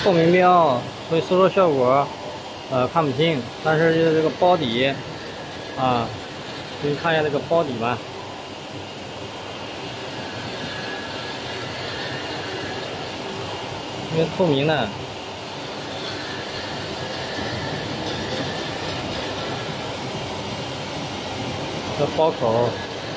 透明标，所以收缩效果看不清，但是就是这个包底啊，给你看一下这个包底吧，因为透明的。这包口。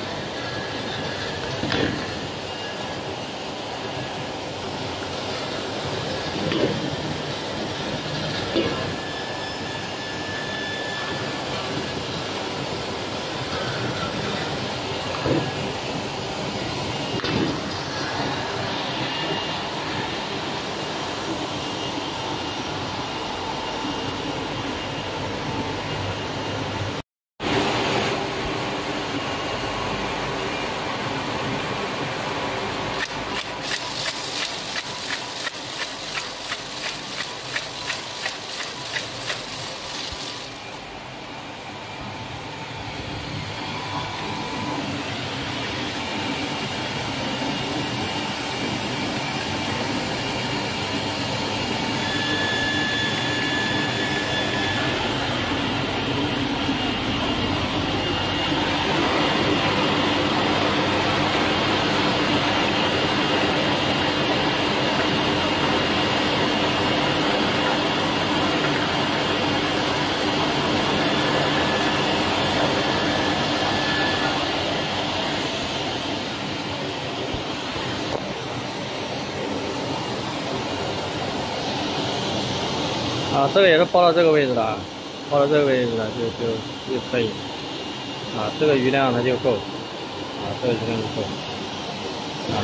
啊，这个也是包到这个位置的，包到这个位置的就可以，啊，这个余量它就够，啊，这个余量就够，啊。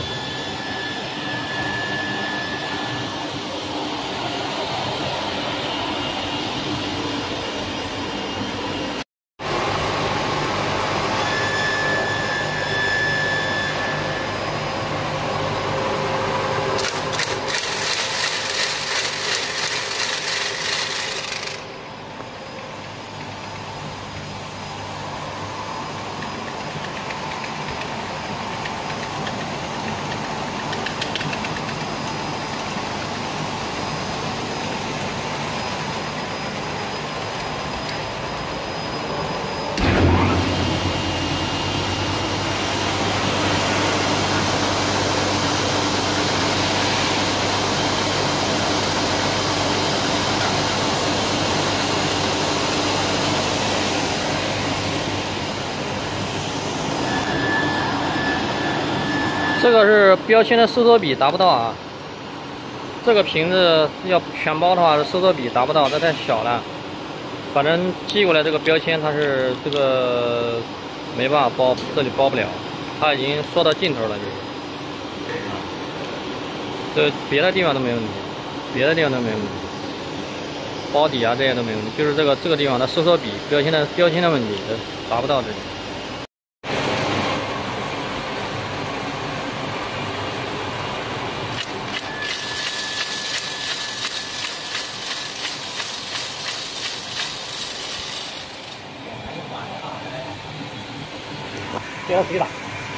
这个是标签的收缩比达不到啊，这个瓶子要全包的话，收缩比达不到，这太小了。反正寄过来这个标签它是这个没办法包，这里包不了，它已经缩到尽头了，就是。啊，这别的地方都没问题，别的地方都没问题，包底啊这些都没问题，就是这个地方的收缩比标签的问题，达不到这里。接着推打。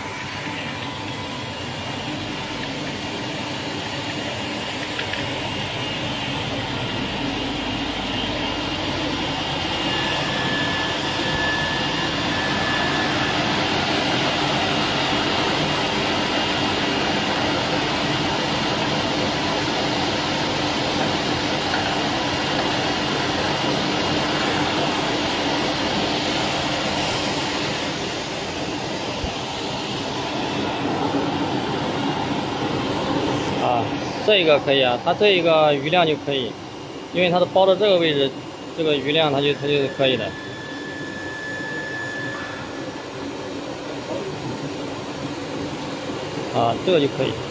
啊，这个可以啊，它这一个余量就可以，因为它是包到这个位置，这个余量它就是可以的。啊，这个就可以。